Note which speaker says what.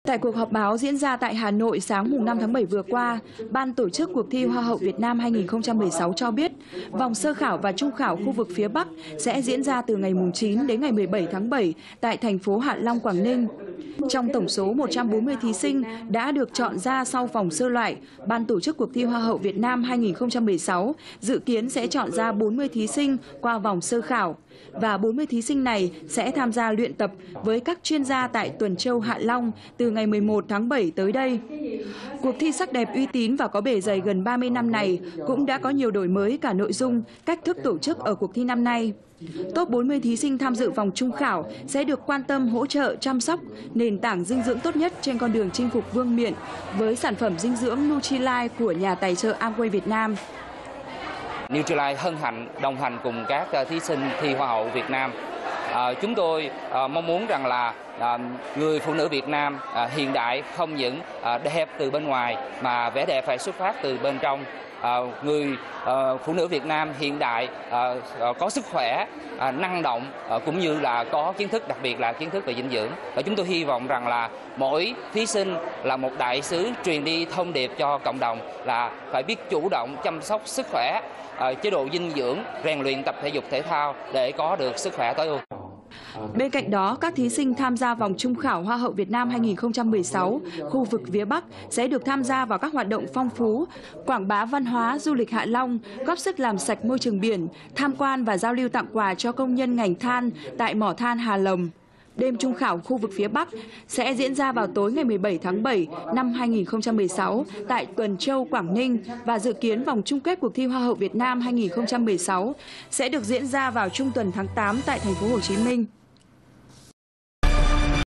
Speaker 1: Tại cuộc họp báo diễn ra tại Hà Nội sáng mùng 5 tháng 7 vừa qua, Ban tổ chức cuộc thi Hoa hậu Việt Nam 2016 cho biết, vòng sơ khảo và trung khảo khu vực phía Bắc sẽ diễn ra từ ngày mùng 9 đến ngày 17 tháng 7 tại thành phố Hạ Long, Quảng Ninh. Trong tổng số 140 thí sinh đã được chọn ra sau vòng sơ loại, Ban tổ chức cuộc thi Hoa hậu Việt Nam 2016 dự kiến sẽ chọn ra 40 thí sinh qua vòng sơ khảo. Và 40 thí sinh này sẽ tham gia luyện tập với các chuyên gia tại Tuần Châu Hạ Long từ ngày 11 tháng 7 tới đây. Cuộc thi sắc đẹp uy tín và có bề dày gần 30 năm này cũng đã có nhiều đổi mới cả nội dung, cách thức tổ chức ở cuộc thi năm nay. Top 40 thí sinh tham dự vòng trung khảo sẽ được quan tâm hỗ trợ chăm sóc nền tảng dinh dưỡng tốt nhất trên con đường chinh phục vương miện với sản phẩm dinh dưỡng Nutrilite của nhà tài trợ Amway Việt Nam.
Speaker 2: Nutrilite hân hạnh đồng hành cùng các thí sinh thi Hoa hậu Việt Nam. Chúng tôi mong muốn rằng là người phụ nữ Việt Nam hiện đại không những đẹp từ bên ngoài mà vẻ đẹp phải xuất phát từ bên trong. Người phụ nữ Việt Nam hiện đại có sức khỏe, năng động cũng như là có kiến thức, đặc biệt là kiến thức về dinh dưỡng. Và chúng tôi hy vọng rằng là mỗi thí sinh là một đại sứ truyền đi thông điệp cho cộng đồng là phải biết chủ động chăm sóc sức khỏe, chế độ dinh dưỡng, rèn luyện tập thể dục thể thao để có được sức khỏe tối ưu.
Speaker 1: Bên cạnh đó, các thí sinh tham gia vòng trung khảo Hoa hậu Việt Nam 2016 khu vực phía Bắc sẽ được tham gia vào các hoạt động phong phú, quảng bá văn hóa, du lịch Hạ Long, góp sức làm sạch môi trường biển, tham quan và giao lưu tặng quà cho công nhân ngành than tại mỏ than Hà Lầm. Đêm trung khảo khu vực phía Bắc sẽ diễn ra vào tối ngày 17 tháng 7 năm 2016 tại Tuần Châu, Quảng Ninh và dự kiến vòng chung kết cuộc thi Hoa hậu Việt Nam 2016 sẽ được diễn ra vào trung tuần tháng 8 tại thành phố Hồ Chí Minh.